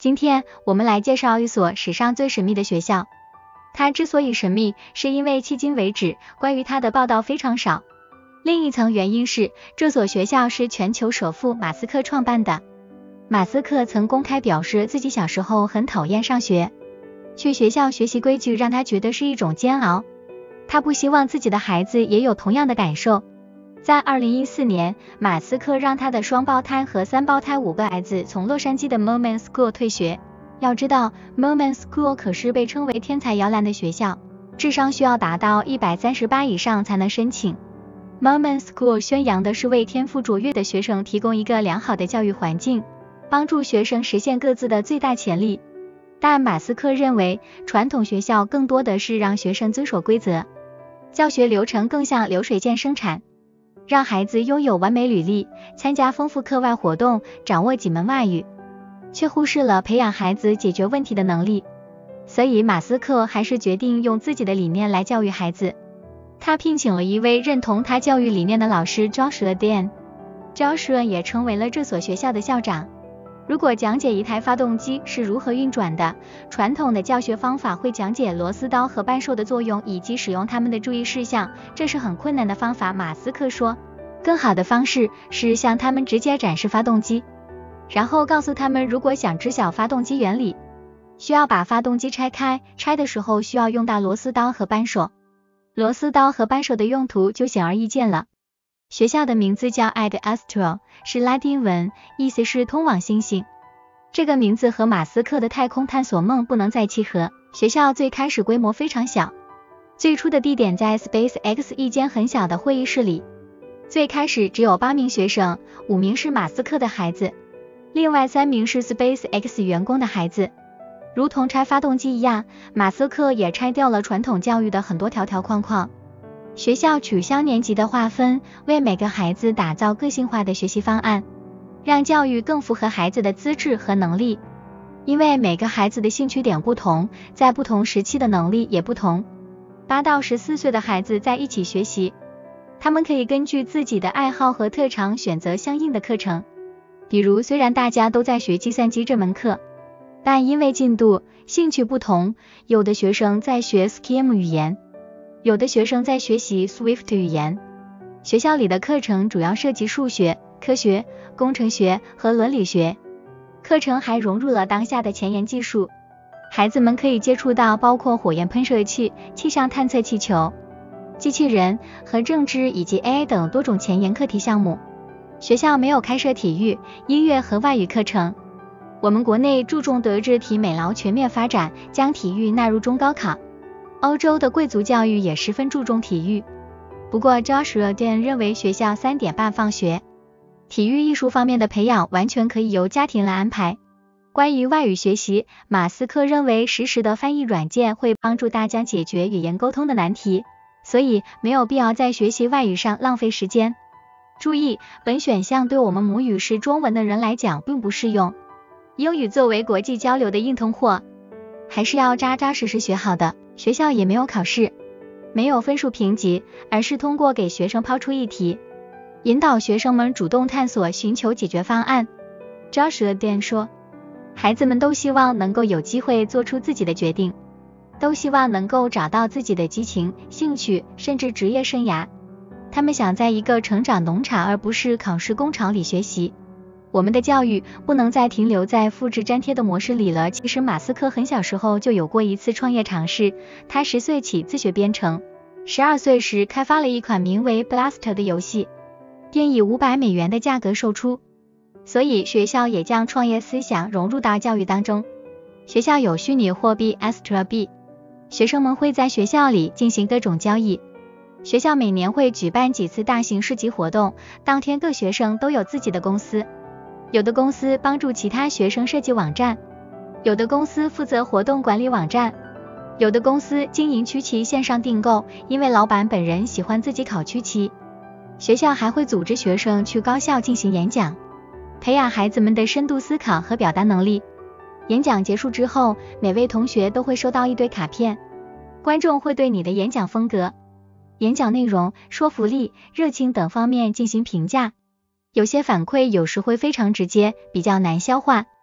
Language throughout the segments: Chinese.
今天我们来介绍一所史上最神秘的学校。它之所以神秘，是因为迄今为止关于它的报道非常少。另一层原因是，这所学校是全球首富马斯克创办的。马斯克曾公开表示自己小时候很讨厌上学，去学校学习规矩让他觉得是一种煎熬。他不希望自己的孩子也有同样的感受。在2014年，马斯克让他的双胞胎和三胞胎5个孩子从洛杉矶的 Mormon School 退学。要知道 Mormon School 可是被称为天才摇篮的学校，智商需要达到138以上才能申请。Mormon School 宣扬的是为天赋卓越的学生提供一个良好的教育环境，帮助学生实现各自的最大潜力。但马斯克认为，传统学校更多的是让学生遵守规则，教学流程更像流水线生产，让孩子拥有完美履历，参加丰富课外活动，掌握几门外语，却忽视了培养孩子解决问题的能力。所以马斯克还是决定用自己的理念来教育孩子。他聘请了一位认同他教育理念的老师 Joshua Dean。Joshua 也成为了这所学校的校长。如果讲解一台发动机是如何运转的，传统的教学方法会讲解螺丝刀和扳手的作用以及使用它们的注意事项，这是很困难的方法。马斯克说，更好的方式是向他们直接展示发动机，然后告诉他们，如果想知晓发动机原理，需要把发动机拆开，拆的时候需要用到螺丝刀和扳手。螺丝刀和扳手的用途就显而易见了。学校的名字叫 Ad Astra， 是拉丁文，意思是通往星星。这个名字和马斯克的太空探索梦不能再契合。学校最开始规模非常小，最初的地点在 SpaceX 一间很小的会议室里。最开始只有8名学生，5名是马斯克的孩子，另外3名是 SpaceX 员工的孩子。如同拆发动机一样，马斯克也拆掉了传统教育的很多条条框框。学校取消年级的划分，为每个孩子打造个性化的学习方案，让教育更符合孩子的资质和能力。因为每个孩子的兴趣点不同，在不同时期的能力也不同。8到14岁的孩子在一起学习，他们可以根据自己的爱好和特长选择相应的课程。比如，虽然大家都在学计算机这门课，但因为进度、兴趣不同，有的学生在学 Scheme 语言，有的学生在学习 Swift 语言。学校里的课程主要涉及数学、科学、工程学和伦理学，课程还融入了当下的前沿技术。孩子们可以接触到包括火焰喷射器、气象探测气球、机器人和政治以及 AI 等多种前沿课题项目。学校没有开设体育、音乐和外语课程。我们国内注重德智体美劳全面发展，将体育纳入中高考。欧洲的贵族教育也十分注重体育。不过 Joshua Dean 认为学校3点半放学，体育艺术方面的培养完全可以由家庭来安排。关于外语学习，马斯克认为实时的翻译软件会帮助大家解决语言沟通的难题，所以没有必要在学习外语上浪费时间。注意，本选项对我们母语是中文的人来讲并不适用。英语作为国际交流的硬通货，还是要扎扎实实学好的。学校也没有考试，没有分数评级，而是通过给学生抛出议题，引导学生们主动探索，寻求解决方案。Joshua Dean 说，孩子们都希望能够有机会做出自己的决定，都希望能够找到自己的激情、兴趣，甚至职业生涯。他们想在一个成长农场而不是考试工厂里学习。我们的教育不能再停留在复制粘贴的模式里了。其实马斯克很小时候就有过一次创业尝试，他10岁起自学编程，12岁时开发了一款名为 Blast 的游戏，并以$500的价格售出。所以学校也将创业思想融入到教育当中。学校有虚拟货币 Astra B， 学生们会在学校里进行各种交易。学校每年会举办几次大型市集活动，当天各学生都有自己的公司。有的公司帮助其他学生设计网站，有的公司负责活动管理网站，有的公司经营曲奇线上订购，因为老板本人喜欢自己烤曲奇。学校还会组织学生去高校进行演讲，培养孩子们的深度思考和表达能力。演讲结束之后，每位同学都会收到一堆卡片，观众会对你的演讲风格、演讲内容、说服力、热情等方面进行评价。有些反馈有时会非常直接，比较难消化。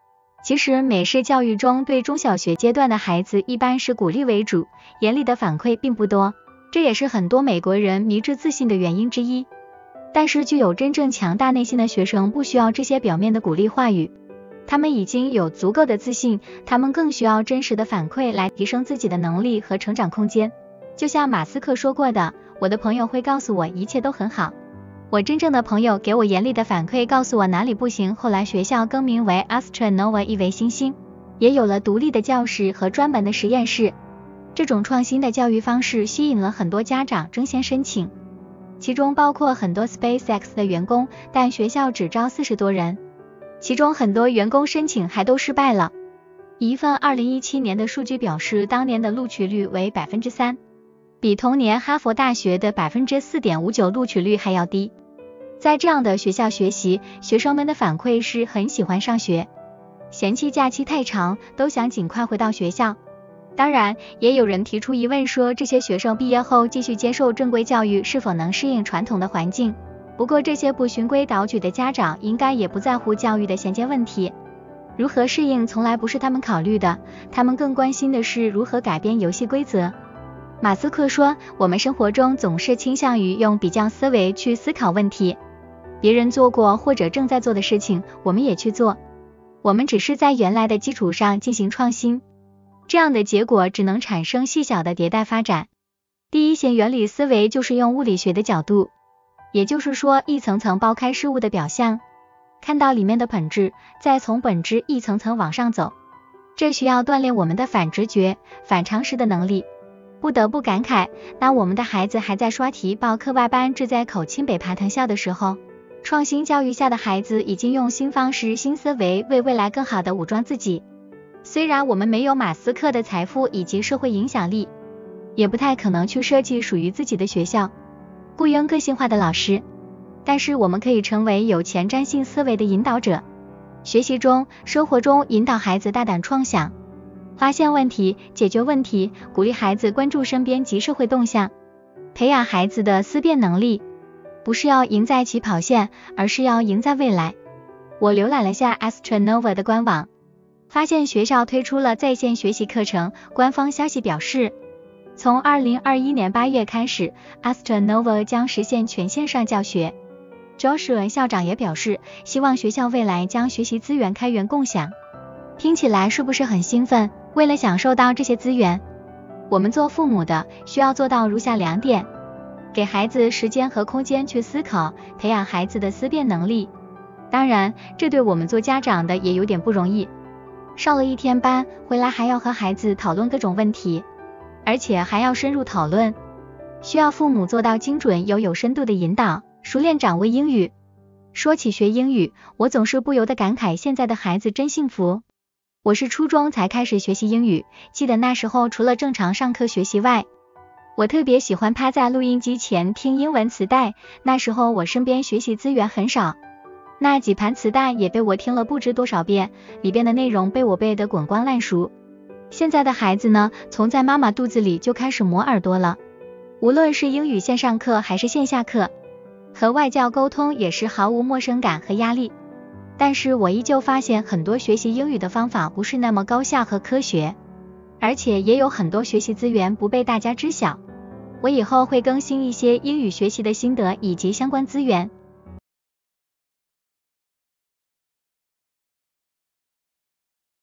其实美式教育中对中小学阶段的孩子一般是鼓励为主，严厉的反馈并不多，这也是很多美国人迷之自信的原因之一。但是具有真正强大内心的学生不需要这些表面的鼓励话语，他们已经有足够的自信，他们更需要真实的反馈来提升自己的能力和成长空间。就像马斯克说过的，我的朋友会告诉我一切都很好。我真正的朋友给我严厉的反馈，告诉我哪里不行。后来学校更名为 Astronova， 意为星星，也有了独立的教室和专门的实验室。这种创新的教育方式吸引了很多家长争先申请，其中包括很多 SpaceX 的员工，但学校只招40多人，其中很多员工申请还都失败了。一份2017年的数据表示，当年的录取率为 3%， 比同年哈佛大学的 4.59% 录取率还要低。在这样的学校学习，学生们的反馈是很喜欢上学，嫌弃假期太长，都想尽快回到学校。当然，也有人提出疑问说，这些学生毕业后继续接受正规教育，是否能适应传统的环境？不过这些不循规蹈矩的家长应该也不在乎教育的衔接问题，如何适应从来不是他们考虑的，他们更关心的是如何改变游戏规则。马斯克说，我们生活中总是倾向于用比较思维去思考问题，别人做过或者正在做的事情，我们也去做，我们只是在原来的基础上进行创新，这样的结果只能产生细小的迭代发展。第一型原理思维就是用物理学的角度，也就是说一层层剥开事物的表象，看到里面的本质，再从本质一层层往上走，这需要锻炼我们的反直觉、反常识的能力。不得不感慨，当我们的孩子还在刷题报课外班志在口清北爬藤校的时候，创新教育下的孩子已经用新方式、新思维为未来更好的武装自己。虽然我们没有马斯克的财富以及社会影响力，也不太可能去设计属于自己的学校，雇佣个性化的老师，但是我们可以成为有前瞻性思维的引导者，学习中、生活中引导孩子大胆创想，发现问题、解决问题，鼓励孩子关注身边及社会动向，培养孩子的思辨能力，不是要赢在起跑线，而是要赢在未来。我浏览了下 Astronova 的官网，发现学校推出了在线学习课程，官方消息表示，从2021年8月开始 ，Astronova 将实现全线上教学。Joshua 校长也表示，希望学校未来将学习资源开源共享。听起来是不是很兴奋？为了享受到这些资源，我们做父母的需要做到如下2点：给孩子时间和空间去思考，培养孩子的思辨能力。当然，这对我们做家长的也有点不容易。上了1天班，回来还要和孩子讨论各种问题，而且还要深入讨论，需要父母做到精准又有深度的引导，熟练掌握英语。说起学英语，我总是不由得感慨，现在的孩子真幸福。我是初中才开始学习英语，记得那时候除了正常上课学习外，我特别喜欢趴在录音机前听英文磁带，那时候我身边学习资源很少，那几盘磁带也被我听了不知多少遍，里边的内容被我背得滚瓜烂熟。现在的孩子呢，从在妈妈肚子里就开始磨耳朵了，无论是英语线上课还是线下课，和外教沟通也是毫无陌生感和压力。但是我依旧发现很多学习英语的方法不是那么高效和科学，而且也有很多学习资源不被大家知晓。我以后会更新一些英语学习的心得以及相关资源。